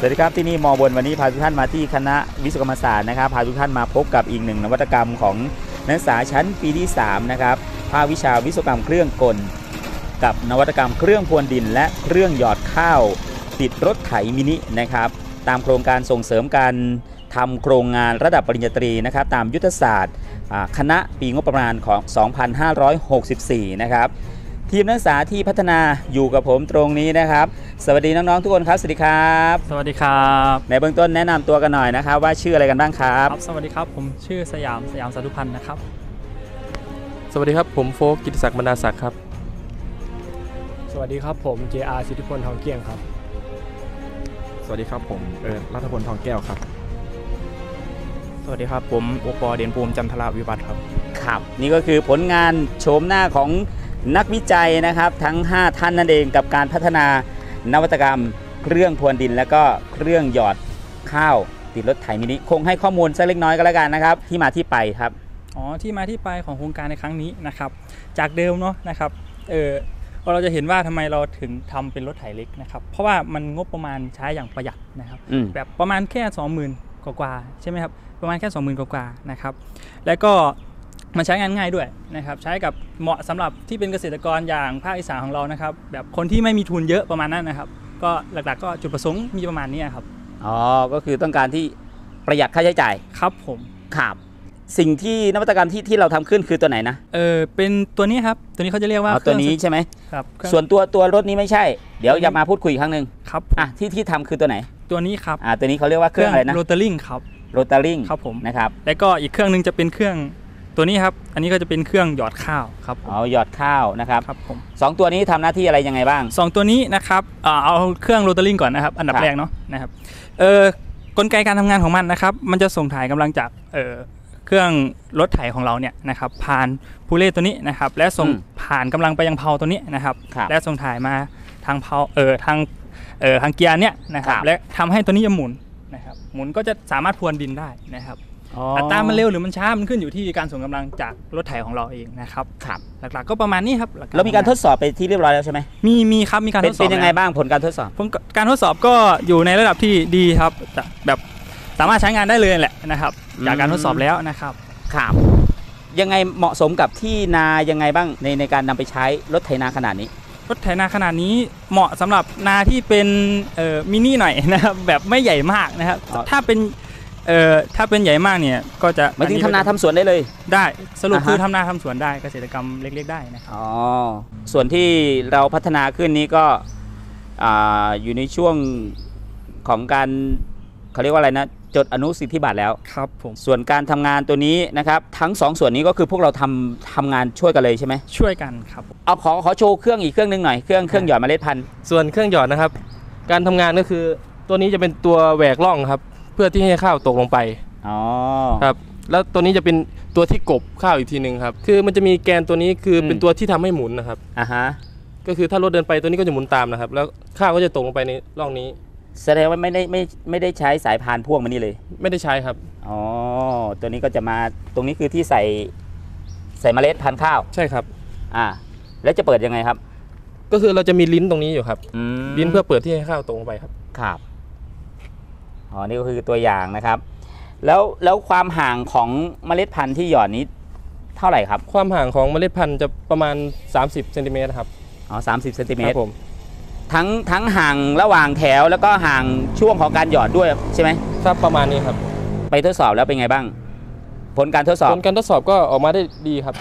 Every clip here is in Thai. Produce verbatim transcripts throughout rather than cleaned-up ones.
วัสดีครับที่นี่มอบนวันนี้พาทุกท่านมาที่คณะวิศวกรรมศาสตร์นะครับพาทุกท่านมาพบกับอีกหนึ่งนวัตกรรมของนักศึกษาชั้นปีที่สามนะครับภาควิชาวิศวกรรมเครื่องกลกับนวัตกรรมเครื่องพรวนดินและเครื่องหยอดข้าวติดรถไถมินินะครับตามโครงการส่งเสริมการทำโครงงานระดับปริญญาตรีนะครับตามยุทธศาสตร์คณะปีงบประมาณของ สองพันห้าร้อยหกสิบสี่ นะครับทีมนักศึกษาที่พัฒนาอยู่กับผมตรงนี้นะครับสวัสดีน้องๆทุกคนครับสวัสดีครับสวัสดีครับในเบื้องต้นแนะนำตัวกันหน่อยนะครับว่าชื่ออะไรกันบ้างครับสวัสดีครับผมชื่อสยามสยามสาธุพันธ์นะครับสวัสดีครับผมโฟกกิติศักดิ์บรรดาศักดิ์ครับสวัสดีครับผม เจ อาร์ สิทธิพลทองเกี้ยงครับสวัสดีครับผมเอิญรัฐพลทองแก้วครับสวัสดีครับผมโอปอเด่นภูมิจันทราวิวัฒน์ครับครับนี่ก็คือผลงานโฉมหน้าของนักวิจัยนะครับทั้งห้าท่านนั่นเองกับการพัฒนานวัตกรรมเครื่องพรวนดินและก็เครื่องหยอดข้าวติดรถไถมินิคงให้ข้อมูลสักเล็กน้อยก็แล้วกันนะครับที่มาที่ไปครับอ๋อที่มาที่ไปของโครงการในครั้งนี้นะครับจากเดิมเนาะนะครับเออเราจะเห็นว่าทำไมเราถึงทำเป็นรถไถเล็กนะครับเพราะว่ามันงบประมาณใช้อย่างประหยัดนะครับแบบประมาณแค่ สองหมื่น กว่าๆใช่ไหมครับประมาณแค่ สองหมื่น กว่าๆนะครับแล้วก็มันใช้งานง่ายด้วยนะครับใช้กับเหมาะสำหรับที่เป็นเกษตรกรอย่างภาคอีสานของเรานะครับแบบคนที่ไม่มีทุนเยอะประมาณนั้นนะครับก็หลักๆก็จุดประสงค์มีประมาณนี้ครับอ๋อก็คือต้องการที่ประหยัดค่าใช้จ่ายครับผมครับสิ่งที่นวัตกรรมที่ที่เราทำขึ้นคือตัวไหนนะเออเป็นตัวนี้ครับตัวนี้เขาจะเรียกว่าตัวนี้ใช่ไหมครับส่วนตัวตัวรถนี้ไม่ใช่เดี๋ยวจะมาพูดคุยอีกครั้งหนึ่งครับอ่ะที่ที่ทำคือตัวไหนตัวนี้ครับอ่าตัวนี้เขาเรียกว่าเครื่องอะไรนะโรตาริงครับโรตาริงครับผมนะครับแล้วก็อีกเครื่องนึงจะเป็นเครื่องตัวนี้ครับอันนี้ก็จะเป็นเครื่องหยอดข้าวครับอ๋อหยอดข้าวนะครับครับผมสองตัวนี้ทำหน้าที่อะไรยังไงบ้างสองตัวนี้นะครับเอาเครื่องโรตาริงก่อนนะครับอันดับแรกเนาะนะครับเออกลไกการทำงานของมันนะครับมันจะส่งถ่ายกำลังจากเออเครื่องรถไถของเราเนี่ยนะครับผ่านพูเล่ตัวนี้นะครับและส่งผ่านกำลังไปยังเพาตัวนี้นะครับและส่งถ่ายมาทางเพาเออทางเออทางเกียร์เนี่ยนะครับและทำให้ตัวนี้จะหมุนนะครับหมุนก็จะสามารถพรวนดินได้นะครับอัตรามันเร็วหรือมันช้ามันขึ้นอยู่ที่การส่งกำลังจากรถไถของเราเองนะครับครับหลักๆก็ประมาณนี้ครับแล้วมีการทดสอบไปที่เรียบร้อยแล้วใช่ไหมมีมีครับมีการทดสอบเป็นยังไงบ้างผลการทดสอบการทดสอบก็อยู่ในระดับที่ดีครับแบบสามารถใช้งานได้เลยแหละนะครับจากการทดสอบแล้วนะครับครับยังไงเหมาะสมกับที่นายังไงบ้างในในการนำไปใช้รถไถนาขนาดนี้รถไถนาขนาดนี้เหมาะสำหรับนาที่เป็นเอ่อมินิหน่อยนะครับแบบไม่ใหญ่มากนะครับถ้าเป็นเอ่อถ้าเป็นใหญ่มากเนี่ยก็จะไม่ถึงทำนาทำสวนได้เลยได้สรุปคือทำนาทำสวนได้เกษตรกรรมเล็กๆได้นะครับอ๋อส่วนที่เราพัฒนาขึ้นนี้ก็อ่าอยู่ในช่วงของการเขาเรียกว่าอะไรนะจดอนุสิทธิบัตรแล้วครับผมส่วนการทำงานตัวนี้นะครับทั้งสองส่วนนี้ก็คือพวกเราทำทำงานช่วยกันเลยใช่ไหมช่วยกันครับเอาขอขอโชว์เครื่องอีกเครื่องนึงหน่อยเครื่องเครื่องหยอดเมล็ดพันธุ์ส่วนเครื่องหยอดนะครับการทำงานก็คือตัวนี้จะเป็นตัวแหวกร่องครับเพื่อที่ให้ข้าวตกลงไปอ๋อครับแล้วตัวนี้จะเป็นตัวที่กบข้าวอีกทีนึงครับคือมันจะมีแกนตัวนี้คือเป็นตัวที่ทำให้หมุนนะครับอ่าฮะก็คือถ้ารถเดินไปตัวนี้ก็จะหมุนตามนะครับแล้วข้าวก็จะตกลงไปในร่องนี้แสดงว่าไม่ได้ไม่ไม่ได้ใช้สายพานพ่วงมันนี่เลยไม่ได้ใช้ครับอ๋อตัวนี้ก็จะมาตรงนี้คือที่ใส่ใส่เมล็ดพันธุ์ข้าวใช่ครับอ่าแล้วจะเปิดยังไงครับก็คือเราจะมีลิ้นตรงนี้อยู่ครับลิ้นเพื่อเปิดที่ให้ข้าวตกลงไปครับครับอ๋อนี่ก็คือตัวอย่างนะครับแล้วแล้วความห่างของเมล็ดพันธุ์ที่หยอดนี้เท่าไหร่ครับความห่างของเมล็ดพันธุ์จะประมาณสามสิบเซนติเมตรครับอ๋อสามสิบเซนติเมตรผมทั้งทั้งห่างระหว่างแถวแล้วก็ห่างช่วงของการหยอดด้วยใช่ไหมครับประมาณนี้ครับไปทดสอบแล้วเป็นไงบ้างผลการทดสอบผลการทดสอบก็ออกมาได้ดีครับ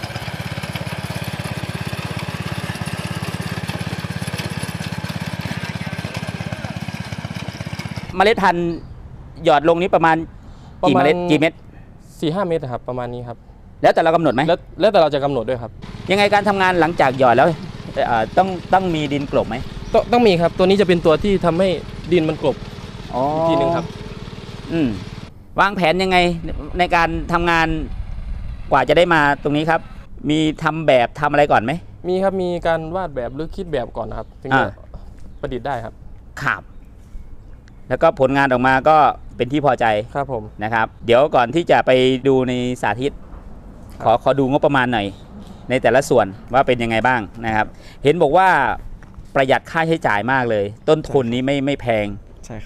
เมล็ดพันธุ์หยอดลงนี้ประมาณกี่เมล็ดกี่เม็ดสี่ห้าเม็ดครับประมาณนี้ครับแล้วแต่เรากำหนดไหมแล้วแล้วแต่เราจะกำหนดด้วยครับยังไงการทำงานหลังจากหยอดแล้วต้องต้องมีดินกลบไหมต้องต้องมีครับตัวนี้จะเป็นตัวที่ทำให้ดินมันกลบทีนึงครับอืมวางแผนยังไงในการทำงานกว่าจะได้มาตรงนี้ครับมีทำแบบทำอะไรก่อนไหมมีครับมีการวาดแบบหรือคิดแบบก่อนนะครับถึงจะประดิษฐ์ได้ครับครับแล้วก็ผลงานออกมาก็เป็นที่พอใจครับผมนะครับเดี๋ยวก่อนที่จะไปดูในสาธิตขอขอดูงบประมาณหน่อยในแต่ละส่วนว่าเป็นยังไงบ้างนะครับเห็นบอกว่าประหยัดค่าใช้จ่ายมากเลยต้นทุนนี้ไม่ไม่แพงใช่ครับ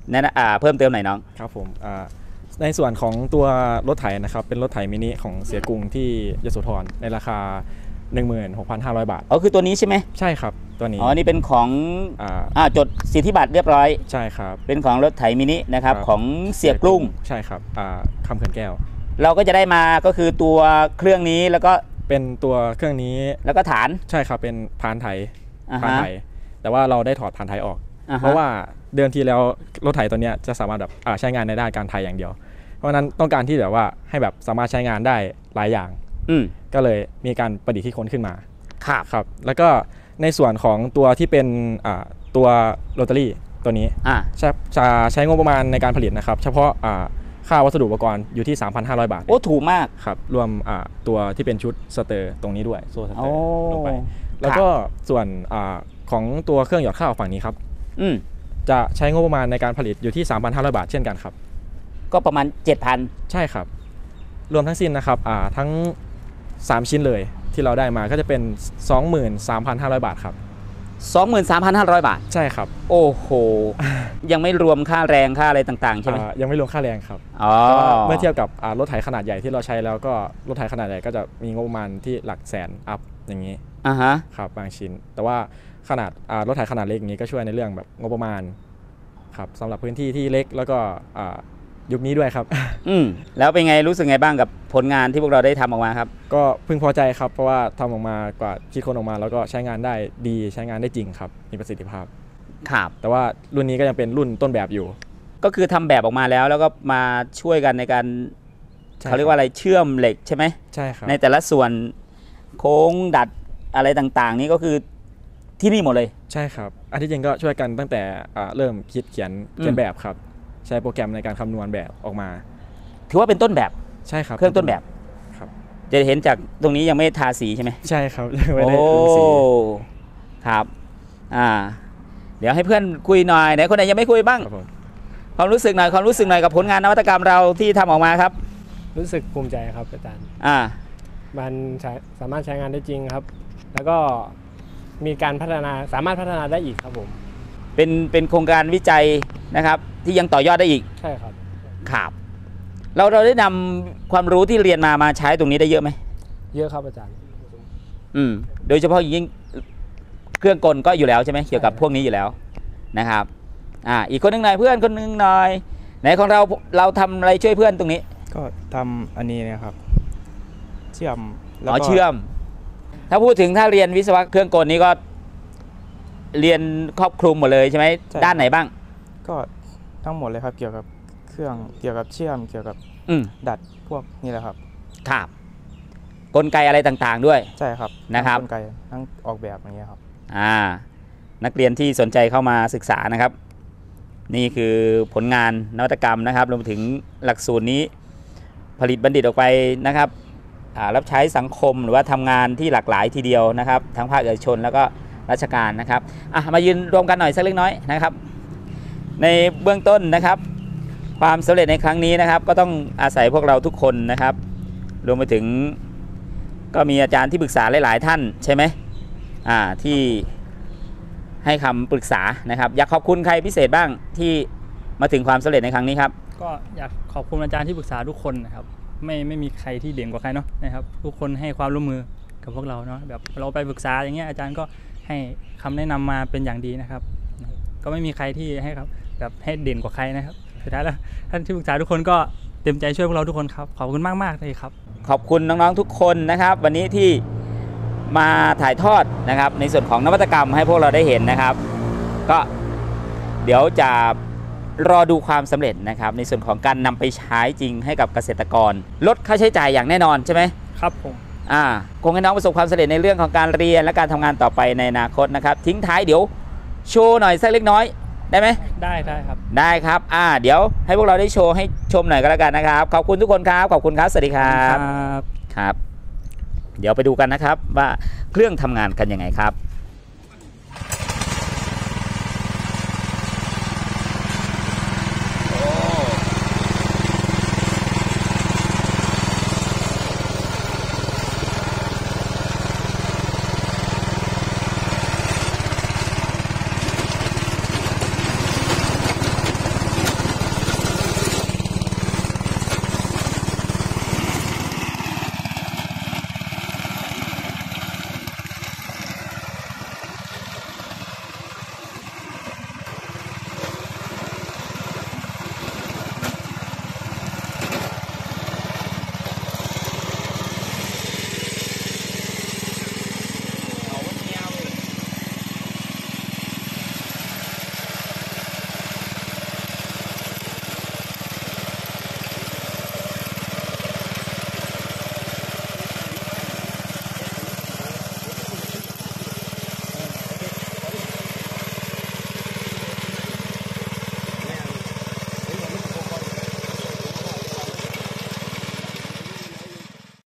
แนะนำอ่าเพิ่มเติมหน่อยน้องครับผมอ่าในส่วนของตัวรถไถนะครับเป็นรถไถมินิของเสียกรุงที่ยโสธรในราคา หนึ่งหมื่นหกพันห้าร้อย บาทอ๋อคือตัวนี้ใช่ไหมใช่ครับตัวนี้อ๋อนี่เป็นของอ่าอ่าจดสิทธิบัตรเรียบร้อยใช่ครับเป็นของรถไถมินินะครับครับของเสียกรุงใช่ครับอ่าคำเขื่อนแก้วเราก็จะได้มาก็คือตัวเครื่องนี้แล้วก็เป็นตัวเครื่องนี้แล้วก็ฐานใช่ครับเป็นพานไถอ่าพานฮะไถแต่ว่าเราได้ถอดพานไถออกอ่าฮเพราะว่าเดิมทีแล้วรถไถตัวเนี้ยจะสามารถแบบอ่าใช้งานในด้านการไถอย่างเดียว เพราะฉะนั้นต้องการที่แบบว่าให้แบบสามารถใช้งานได้หลายอย่างอืมก็เลยมีการประดิษฐ์ที่ค้นขึ้นมาครับครับแล้วก็ในส่วนของตัวที่เป็นอ่าตัวโรตารี่ตัวนี้อ่าจะจะใช้งบประมาณในการผลิตนะครับเฉพาะอ่าค่าวัสดุอุปกรณ์อยู่ที่ สามพันห้าร้อย บาทโอ้ถูกมากครับรวมอ่าตัวที่เป็นชุดสเตอร์ตรงนี้ด้วยโซ่สเตโอ้อร์ลงไปแล้วก็ส่วนอาของตัวเครื่องหยอดข้าวฝั่งนี้ครับอืมจะใช้งบประมาณในการผลิตอยู่ที่ สามพันห้าร้อย บาทเช่นกันครับก็ประมาณ เจ็ดพันใช่ครับรวมทั้งสิ้นนะครับอ่าทั้งสามชิ้นเลยที่เราได้มาก็จะเป็น สองหมื่นสามพันห้าร้อย บาทครับสองหมื่นสามพันห้าร้อย บาทใช่ครับโอ้โห ยังไม่รวมค่าแรงค่าอะไรต่างๆใช่ไหมอ่ายังไม่รวมค่าแรงครับอ๋อแต่ว่าเมื่อเทียบกับอ่ารถไถขนาดใหญ่ที่เราใช้แล้วก็รถไถขนาดใหญ่ก็จะมีงบประมาณที่หลักแสนอัพอย่างนี้อ่าฮะครับบางชิ้น แต่ว่าขนาดอ่ารถไถขนาดเล็กอย่างนี้ก็ช่วยในเรื่องแบบงบประมาณครับสำหรับพื้นที่ที่เล็กแล้วก็อ่ายุคนี้ด้วยครับอืมแล้วเป็นไงรู้สึกไงบ้างกับผลงานที่พวกเราได้ทำออกมาครับก็พึงพอใจครับเพราะว่าทำออกมากว่าคิดค้นออกมาแล้วก็ใช้งานได้ดีใช้งานได้จริงครับมีประสิทธิภาพครับแต่ว่ารุ่นนี้ก็ยังเป็นรุ่นต้นแบบอยู่ก็คือทำแบบออกมาแล้วแล้วก็มาช่วยกันในการใช่เขาเรียกว่าอะไรเชื่อมเหล็กใช่ไหมใช่ครับในแต่ละส่วนโค้งดัดอะไรต่างๆ นี่ก็คือที่นี่หมดเลยใช่ครับอันที่จริงก็ช่วยกันตั้งแต่อ่าเริ่มคิดเขียนเขียนแบบครับใช้โปรแกรมในการคำนวณแบบออกมาถือว่าเป็นต้นแบบใช่ครับเครื่องต้นแบบครับจะเห็นจากตรงนี้ยังไม่ทาสีใช่ไหมใช่ครับ ยังไม่ได้โอ้ลงสีครับอ่าเดี๋ยวให้เพื่อนคุยหน่อยไหนคนไหนยังไม่คุยบ้างครับผมความรู้สึกหน่อยความรู้สึกหน่อยกับผลงานนวัตกรรมเราที่ทำออกมาครับรู้สึกภูมิใจครับอาจารย์อ่ามันใช้สามารถใช้งานได้จริงครับ แล้วก็มีการพัฒนาสามารถพัฒนาได้อีกครับผมเป็นเป็นโครงการวิจัยนะครับที่ยังต่อยอดได้อีกใช่ครับครับเราเราได้นำความรู้ที่เรียนมามาใช้ตรงนี้ได้เยอะไหมเยอะครับอาจารย์อืมโดยเฉพาะยิ่งเครื่องกลก็อยู่แล้วใช่ไหมเกี่ยวกับพวกนี้อยู่แล้วนะครับอ่าอีกคนหนึ่งหน่อยเพื่อนคนหนึ่งหน่อยไหนของเราเราทำอะไรช่วยเพื่อนตรงนี้ก็ทำอันนี้นะครับ เชื่อมแล้วอ๋อก็เชื่อม ถ้าพูดถึงถ้าเรียนวิศวะเครื่องกลนี้ก็เรียนครอบคลุมหมดเลยใช่ไหมด้านไหนบ้างก็ทั้งหมดเลยครับเกี่ยวกับเครื่องเกี่ยวกับเชื่อมเกี่ยวกับอืมดัดพวกนี่แหละครับครับกลไกอะไรต่างๆด้วยใช่ครับนะครับทั้งกลไกทั้งออกแบบอย่างเงี้ยครับอ่านักเรียนที่สนใจเข้ามาศึกษานะครับ นี่คือผลงานนวัตกรรมนะครับรวมถึงหลักสูตรนี้ผลิตบัณฑิตออกไปนะครับอ่ารับใช้สังคมหรือว่าทำงานที่หลากหลายทีเดียวนะครับทั้งภาคเอกชนแล้วก็ราชการนะครับอ่ะมายืนรวมกันหน่อยสักเล็กน้อยนะครับ ในเบื้องต้นนะครับ ความสำเร็จในครั้งนี้นะครับ ก็ต้องอาศัยพวกเราทุกคนนะครับ รวมไปถึงก็มีอาจารย์ที่ปรึกษาหลายๆท่านใช่ไหมอ่าที่ให้คำปรึกษานะครับ อยากขอบคุณใครพิเศษบ้างที่มาถึงความสำเร็จในครั้งนี้ครับก็อยากขอบคุณอาจารย์ที่ปรึกษาทุกคนนะครับไม่ไม่มีใครที่เด่นกว่าใครเนาะนะครับทุกคนให้ความร่วมมือกับพวกเราเนาะแบบเราไปปรึกษาอย่างเงี้ยอาจารย์ก็ให้คำแนะนำมาเป็นอย่างดีนะครับ ก็ไม่มีใครที่ให้ครับแบบให้เด่นกว่าใครนะครับสุดท้ายแล้วท่านที่ปรึกษาทุกคนก็เต็มใจช่วยพวกเราทุกคนครับขอบคุณมากมากเลยครับขอบคุณน้องๆทุกคนนะครับ วันนี้ที่มาถ่ายทอดนะครับ ในส่วนของนวัตกรรมให้พวกเราได้เห็นนะครับ ก็เดี๋ยวจะรอดูความสำเร็จนะครับ ในส่วนของการนำไปใช้จริงให้กับเกษตรกรลดค่าใช้จ่ายอย่างแน่นอนใช่ไหมครับผมอ่าคงให้น้องประสบความสำเร็จในเรื่องของการเรียนและการทำงานต่อไปในอนาคตนะครับ ทิ้งท้ายเดี๋ยวโชว์หน่อยสักเล็กน้อยได้ไหมได้ได้ครับได้ครับอ่าเดี๋ยวให้พวกเราได้โชว์ให้ชมหน่อยก็แล้วกันนะครับขอบคุณทุกคนครับขอบคุณครับสวัสดีครับครับ เดี๋ยวไปดูกันนะครับว่าเครื่องทำงานกันยังไงครับ